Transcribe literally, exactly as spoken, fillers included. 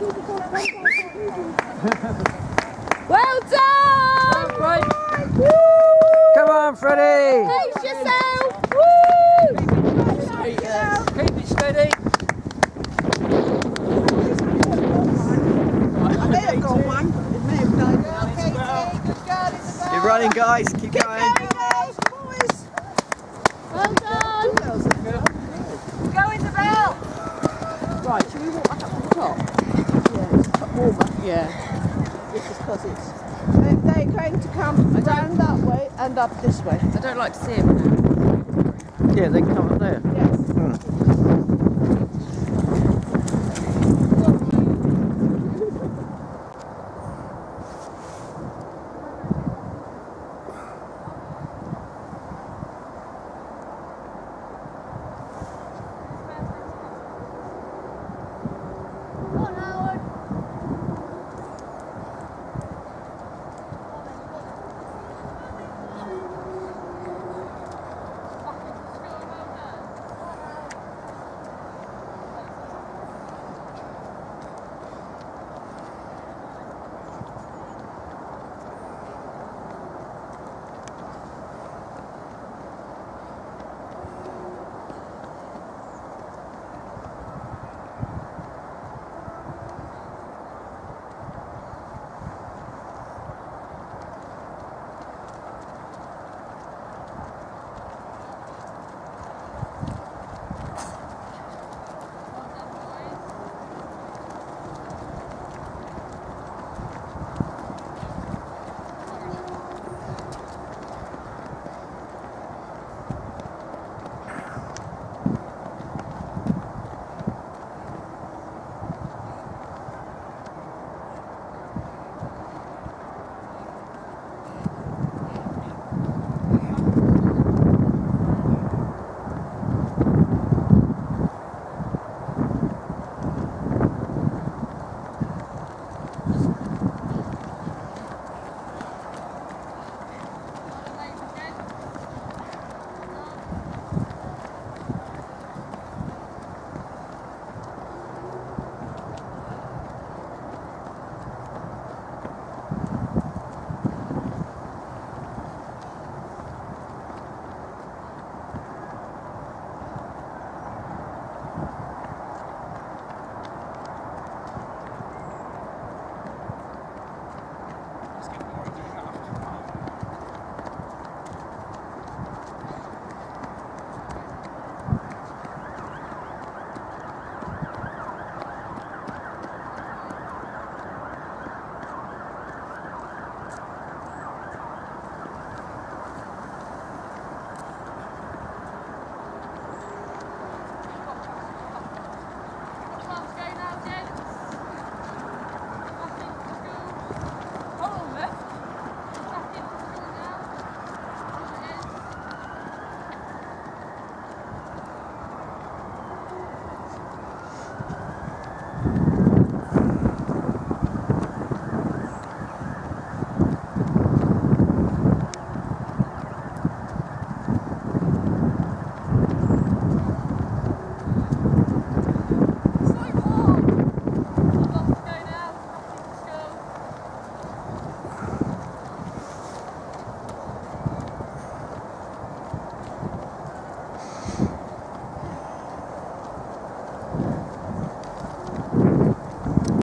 Well done! Right. Come on, Freddie! Pace yourself! Woo! Keep it steady. I may have got one. It may have died. Okay, good girl, Isabel. Keep running, guys. Keep going. Going, girls, boys. Well done! Go, Isabel. Right, shall we walk back up to the top? Yeah, warm up. Yeah. This is because it's... They're, they're going to come down that way and up this way. I don't like to see him now. Yeah, they can come up there. Yes. Hmm.